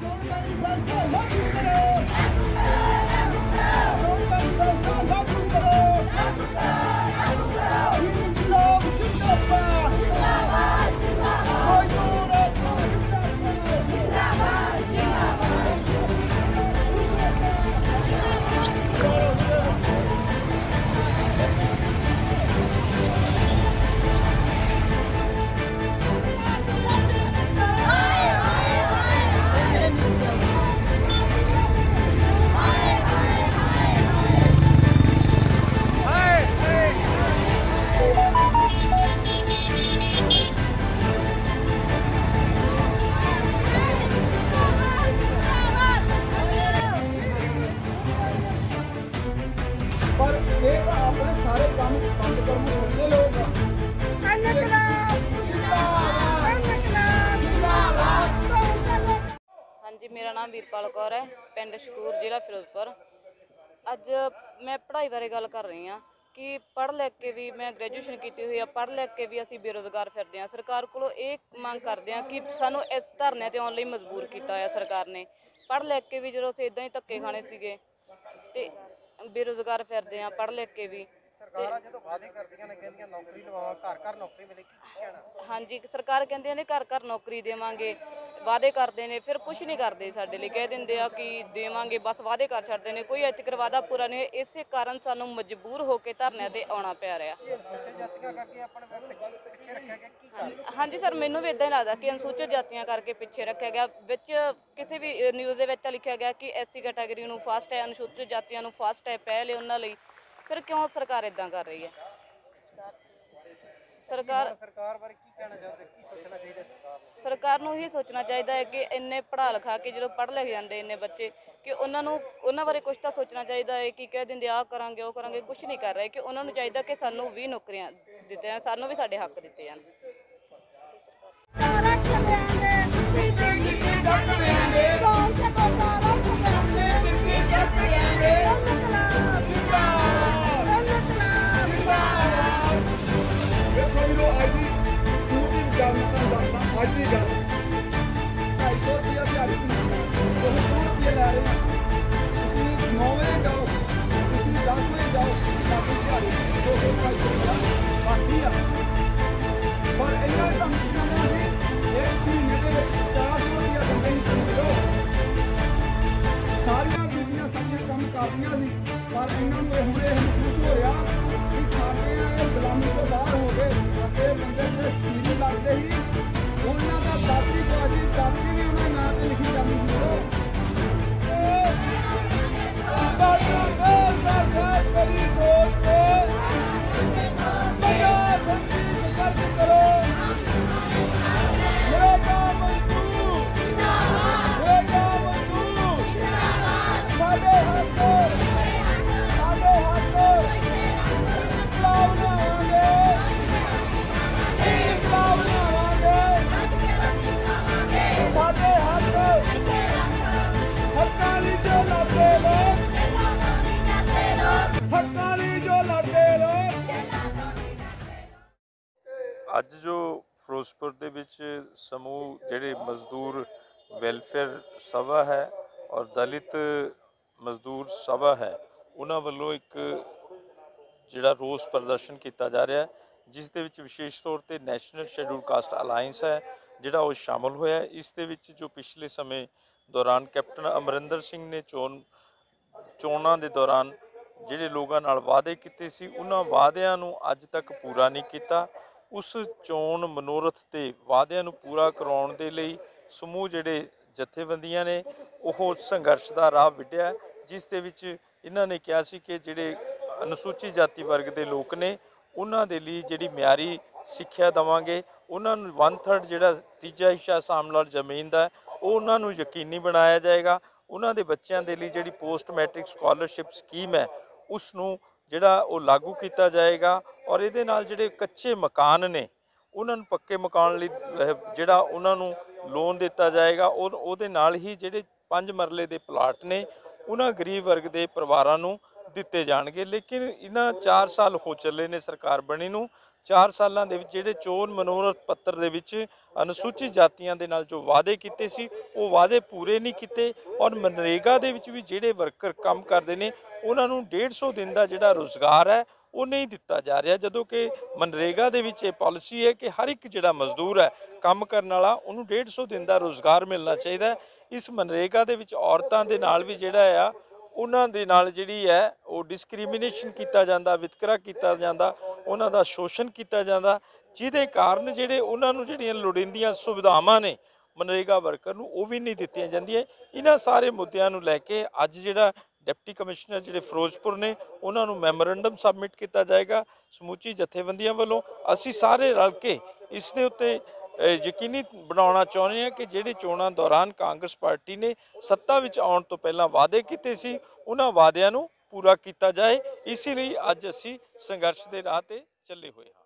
पर ये तो अपने सारे काम बंद करने होते लोग। हाँ जी, मेरा नाम वीरपाल कौर है, पिंड शकूर, जिला फिरोजपुर। अज मैं पढ़ाई बारे गल कर रही हाँ कि पढ़ लिख के भी मैं ग्रैजुएशन की हुई है, पढ़ लिख के भी असी बेरोजगार फिरते हैं। सरकार को मंग करते हैं कि सानू इस धरने ते आउण लई मजबूर किया है सरकार ने। पढ़ लिख के भी जो असीं इदां ही धक्के खाने सीगे ते बेरोजगार फिरते हैं, पढ़ लिख के भी। हाँ जी, सरकार कहते हैं घर घर नौकरी देवांगे, वादे करते हैं, फिर कुछ नहीं करते। साडे लिए कह देंगे आ कि देवांगे, बस वादे कर छड्डदे ने, कोई अज तक वादा पूरा नहीं। इस कारण सानू मजबूर होकर धरने ते आउणा पै रहा। हाँ जी सर, मैनू भी इदां ही लगता कि अनुसूचित जातियां करके पिछे रखा गया। विच किसी भी न्यूज़ दे विच लिखा गया कि SC कैटेगरी नू फस्ट है, अनुसूचित जातियां नू फस्ट है, पहले उन्हां लई। फिर क्यों सरकार इदां कर रही है? सरकार नूं ही सोचना चाहिए है कि इन्ने पढ़ा लिखा के जो पढ़ लिख जाते इन्ने बच्चे कि उन्होंने बारे कुछ तो सोचना चाहिए है कि कह देंगे आ करांगे वो करांगे, कुछ नहीं कर रहे। कि उन्होंने चाहिए कि सानू भी नौकरियां दिते जान, सानू भी साडे हक दिते जान। आज की गल 250 रुपया दिहाड़ी 200 रुपये लै रहे हैं। तुसीं 9 बजे जाओ, तुसीं 10 बजे जाओ, बाकी दिहाड़ी 200 रुपया बाकी आ। पर इन्हों ने तुहानूं कहना सी एक महीने के 400 रुपया दिंदे ही चलो। सारियां बीबियां साडियां काम करदियां सी, पर इन्हों नूं हुण ये महसूस हो रहा कि साडे गुलामी तो बाहर हो गए। साडे बंदे ਜਿਹੜੇ ਸੀਰੀ ਲੱਗਦੇ ਸੀ ਉਹਨਾਂ ਦਾ ਦਾਤੀ ਬਾਜੀ ਦਾਤੀ ਵੀ ਉਹਨਾਂ ਨਾਂ ਤੇ ਲਿਖੀ ਜਾਂਦੀ ਸੀ। सरकार करी सोच के पंजाब संघी संघर्ष करो, मेरा काम मंजूर, मेरा काम मंजूर, साडे हक इंकलाब बनावांगे, इंकलाब बनावांगे, साडे हक्कां लई जो लड़दे लोग, हक्कां लई जो लड़दे लोग। ਅੱਜ ਜੋ ਫਿਰੋਜ਼ਪੁਰ ਦੇ ਵਿੱਚ ਸਮੂਹ ਜਿਹੜੇ ਮਜ਼ਦੂਰ ਵੈਲਫੇਅਰ ਸਭਾ ਹੈ ਔਰ ਦਲਿਤ ਮਜ਼ਦੂਰ ਸਭਾ ਹੈ, ਉਹਨਾਂ ਵੱਲੋਂ ਇੱਕ ਜਿਹੜਾ ਰੋਸ ਪ੍ਰਦਰਸ਼ਨ ਕੀਤਾ ਜਾ ਰਿਹਾ, ਜਿਸ ਦੇ ਵਿੱਚ ਵਿਸ਼ੇਸ਼ ਤੌਰ ਤੇ ਨੈਸ਼ਨਲ ਸ਼ੈਡਿਊਲ ਕਾਸਟ ਅਲਾਇੰਸ ਹੈ ਜਿਹੜਾ ਉਹ ਸ਼ਾਮਲ ਹੋਇਆ। ਇਸ ਦੇ ਵਿੱਚ ਜੋ ਪਿਛਲੇ ਸਮੇਂ ਦੌਰਾਨ ਕੈਪਟਨ ਅਮਰਿੰਦਰ ਸਿੰਘ ਨੇ ਚੋਣਾਂ ਦੇ ਦੌਰਾਨ ਜਿਹੜੇ ਲੋਕਾਂ ਨਾਲ ਵਾਅਦੇ ਕੀਤੇ ਸੀ, ਉਹਨਾਂ ਵਾਅਦਿਆਂ ਨੂੰ ਅੱਜ ਤੱਕ ਪੂਰਾ ਨਹੀਂ ਕੀਤਾ। ਉਸ ਚੋਣ ਮਨੋਰਥ ਤੇ ਵਾਅਦਿਆਂ ਨੂੰ ਪੂਰਾ ਕਰਾਉਣ ਦੇ ਲਈ ਸਮੂਹ ਜਿਹੜੇ ਜਥੇਬੰਦੀਆਂ ਨੇ ਉਹ ਸੰਘਰਸ਼ ਦਾ ਰਾਹ ਵਿੱਢਿਆ, ਜਿਸ ਦੇ ਵਿੱਚ ਇਹਨਾਂ ਨੇ ਕਿਹਾ ਸੀ ਕਿ ਜਿਹੜੇ ਅਨੁਸੂਚਿਤ ਜਾਤੀ ਵਰਗ ਦੇ ਲੋਕ ਨੇ ਉਹਨਾਂ ਦੇ ਲਈ ਜਿਹੜੀ ਮਿਆਰੀ ਸਿੱਖਿਆ ਦੇਵਾਂਗੇ, ਉਹਨਾਂ ਨੂੰ 1/3 ਜਿਹੜਾ ਤੀਜਾ ਹਿੱਸਾ ਸਾਮਲਾਲ ਜ਼ਮੀਨ ਦਾ ਉਹ ਉਹਨਾਂ ਨੂੰ ਯਕੀਨੀ ਬਣਾਇਆ ਜਾਏਗਾ। ਉਹਨਾਂ ਦੇ ਬੱਚਿਆਂ ਦੇ ਲਈ ਜਿਹੜੀ ਪੋਸਟ ਮੈਟ੍ਰਿਕ ਸਕਾਲਰਸ਼ਿਪ ਸਕੀਮ ਹੈ ਉਸ ਨੂੰ ਜਿਹੜਾ ਉਹ ਲਾਗੂ ਕੀਤਾ ਜਾਏਗਾ ਔਰ ਇਹਦੇ ਨਾਲ ਜਿਹੜੇ ਕੱਚੇ ਮਕਾਨ ਨੇ ਉਹਨਾਂ ਨੂੰ ਪੱਕੇ ਮਕਾਨ ਲਈ ਜਿਹੜਾ ਉਹਨਾਂ ਨੂੰ ਲੋਨ ਦਿੱਤਾ ਜਾਏਗਾ। ਉਹਦੇ ਨਾਲ ਹੀ ਜਿਹੜੇ 5 ਮਰਲੇ ਦੇ ਪਲਾਟ ਨੇ ਉਹਨਾਂ ਗਰੀਬ ਵਰਗ ਦੇ ਪਰਿਵਾਰਾਂ ਨੂੰ ਦਿੱਤੇ ਜਾਣਗੇ। ਲੇਕਿਨ ਇਹਨਾਂ 4 ਸਾਲ ਹੋ ਚੱਲੇ ਨੇ ਸਰਕਾਰ ਬਣੀ ਨੂੰ, 4 ਸਾਲਾਂ ਦੇ ਵਿੱਚ ਜਿਹੜੇ ਚੋਣ ਮਨੋਰਥ ਪੱਤਰ ਦੇ ਵਿੱਚ ਅਨੁਸੂਚਿਤ ਜਾਤੀਆਂ ਦੇ ਨਾਲ ਜੋ ਵਾਅਦੇ ਕੀਤੇ ਸੀ ਉਹ ਵਾਅਦੇ ਪੂਰੇ ਨਹੀਂ ਕੀਤੇ। ਔਰ ਮਨਰੇਗਾ ਦੇ ਵਿੱਚ ਵੀ ਜਿਹੜੇ ਵਰਕਰ ਕੰਮ ਕਰਦੇ ਨੇ ਉਹਨਾਂ ਨੂੰ 150 ਦਿਨ ਦਾ ਜਿਹੜਾ ਰੁਜ਼ਗਾਰ ਹੈ ਉਹ ਨਹੀਂ ਦਿੱਤਾ ਜਾ ਰਿਹਾ, ਜਦੋਂ ਕਿ ਮਨਰੇਗਾ ਦੇ ਵਿੱਚ ਇਹ ਪਾਲਿਸੀ ਹੈ ਕਿ ਹਰ ਇੱਕ ਜਿਹੜਾ ਮਜ਼ਦੂਰ ਹੈ ਕੰਮ ਕਰਨ ਵਾਲਾ ਉਹਨੂੰ 150 ਦਿਨ ਦਾ ਰੁਜ਼ਗਾਰ ਮਿਲਣਾ ਚਾਹੀਦਾ ਹੈ। ਇਸ ਮਨਰੇਗਾ ਦੇ ਵਿੱਚ ਔਰਤਾਂ ਦੇ ਨਾਲ ਵੀ ਜਿਹੜਾ ਆ ਉਹਨਾਂ ਦੇ ਨਾਲ ਜਿਹੜੀ ਹੈ ਉਹ ਡਿਸਕ੍ਰਿਮੀਨੇਸ਼ਨ ਕੀਤਾ ਜਾਂਦਾ, ਵਿਤਕਰਾ ਕੀਤਾ ਜਾਂਦਾ, ਉਹਨਾਂ ਦਾ ਸ਼ੋਸ਼ਣ ਕੀਤਾ ਜਾਂਦਾ, ਜਿਹਦੇ ਕਾਰਨ ਜਿਹੜੇ ਉਹਨਾਂ ਨੂੰ ਜਿਹੜੀਆਂ ਲੋੜੀਂਦੀਆਂ ਸੁਵਿਧਾਵਾਂ ਨੇ ਮਨਰੇਗਾ ਵਰਕਰ ਨੂੰ ਉਹ ਵੀ ਨਹੀਂ ਦਿੱਤੀਆਂ ਜਾਂਦੀਆਂ। ਇਹਨਾਂ ਸਾਰੇ ਮੁੱਦਿਆਂ ਨੂੰ ਲੈ ਕੇ ਅੱਜ ਜਿਹੜਾ ਡਿਪਟੀ ਕਮਿਸ਼ਨਰ ਜਿਹੜੇ ਫਿਰੋਜ਼ਪੁਰ ਨੇ ਉਹਨਾਂ ਨੂੰ ਮੈਮੋਰੈਂਡਮ ਸਬਮਿਟ ਕੀਤਾ ਜਾਏਗਾ ਸਮੁੱਚੀ ਜਥੇਬੰਦੀਆਂ ਵੱਲੋਂ। ਅਸੀਂ ਸਾਰੇ ਰਲ ਕੇ ਇਸ ਦੇ ਉੱਤੇ ਯਕੀਨੀ ਬਣਾਉਣਾ ਚਾਹੁੰਦੇ ਹਾਂ ਕਿ ਜਿਹੜੇ ਚੋਣਾਂ ਦੌਰਾਨ ਕਾਂਗਰਸ ਪਾਰਟੀ ਨੇ ਸੱਤਾ ਵਿੱਚ ਆਉਣ ਤੋਂ ਪਹਿਲਾਂ ਵਾਅਦੇ ਕੀਤੇ ਸੀ ਉਹਨਾਂ ਵਾਅਦਿਆਂ ਨੂੰ ਪੂਰਾ ਕੀਤਾ ਜਾਏ। ਇਸੇ ਲਈ ਅੱਜ ਅਸੀਂ ਸੰਘਰਸ਼ ਦੇ ਰਾਹ ਤੇ ਚੱਲੇ ਹੋਏ ਹਾਂ।